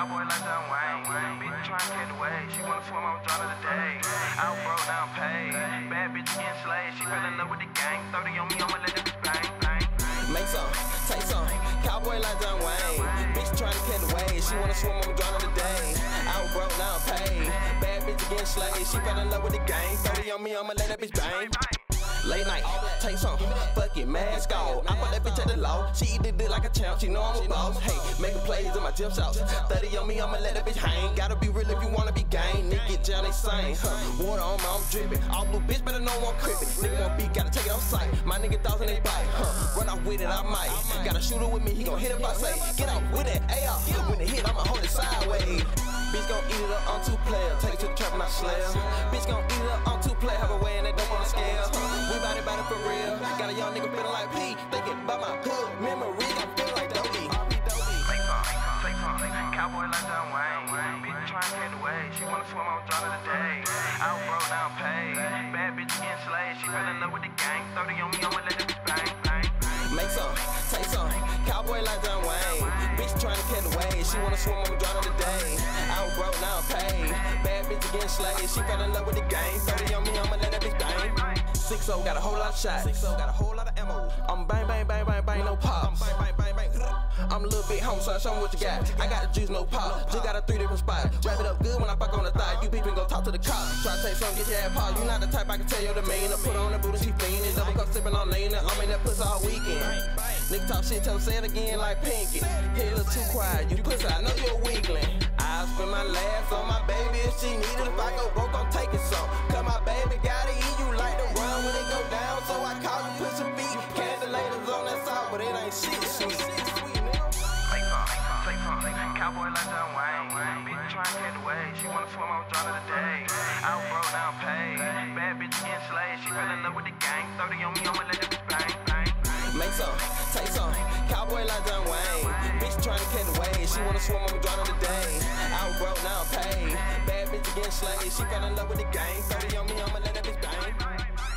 cowboy like John Wayne. Bitch trying to get away, she wanna swim on John of the day. Out broke, now paid. Bad bitch getting slayed, she fell in love with the gang. 30 on me, I'ma let it bang, bang. Make some, take some, cowboy like John Wayne. Bitch trying to catch the wave, she wanna swim on John of the day. Out broke, now paid. Bad bitch getting slayed, she fell in love with the gang. 30 on me, I'ma let that bitch bang. Late night, take some, fuck it, mask off. I put that bitch at the low, she eat the dick like a champ, she know I'm a boss. Hey, making plays in my gym shots. 30 on me, I'ma let that bitch hang. Gotta be real if you wanna be gang. Nigga get down, they sing. Water on me, I'm drippin'. All blue bitch better know I'm crippin'. Nigga want beat, gotta take it off sight. My nigga thoughts in they bite. Run off with it, I might. Got a shooter with me, he gon' hit if I say, get out with that AR. When it hit, I'ma hold it sideways. Bitch gon' eat it up on 2 player. Take it to the trap and I slay. Bitch gon' eat it up on 2 player. Have a way and they dope on the scale. We bout it for real. Got a young nigga feeling like P. Thinking about my hood memories. I'm feeling like Dopey. Take some, cowboy like John Wayne. Bitch trying to get away, she wanna swim on John of the day. Out broke, now paid. Bad bitch getting slayed, she fell in love with the gang. 30 on me, I'ma let it bang, bang. Make some, take some, cowboy like John Wayne. Bitch trying to catch the wave, she wanna swim on John of the day. Out broke, now paid. Bad bitch getting slayed, she fell in love with the gang. 30 on me, I'ma let that bitch bang. 6-0 got a whole lot of shots. 6-0 got a whole lot of ammo. I'm bang, bang, bang, bang, bang, no pops. I'm a little bit home, son, show me what you got. I got the juice, no pop. Just got a 3 different spots. Wrap it up good when I fuck on the thigh. You people go talk to the cops. Try to take something, get your ass popped. You not the type I can tell you the main. I put on the booty, she fiendin'. Double cup sippin' on lean. I'm in that pussy all weekend. Nigga talk shit, tell him say it again like Pinky. Hit a little too quiet, you pussy, I know you're a weakling. I'll spend my last on my baby if she need it. If I go broke, I'm taking some. Cause my baby gotta eat, you like to run when it go down. So I call you push a beat. Cancelators on that side, but it ain't shit sweet. Take some, cowboy like John Wayne. Bitch trying to get away, she wanna swim on John of the day. Out broke, now paid. Bad bitch getting slayed, she fell in love with the gang. 30 on me, I'ma let it bang, bang. Make some, take some, cowboy like John Wayne. Bitch trying to catch the wave, she wanna swim on John of the day. Out broke, now paid. Bad bitch getting slayed, she fell in love with the gang. 30 on me, I'ma let that bitch bang.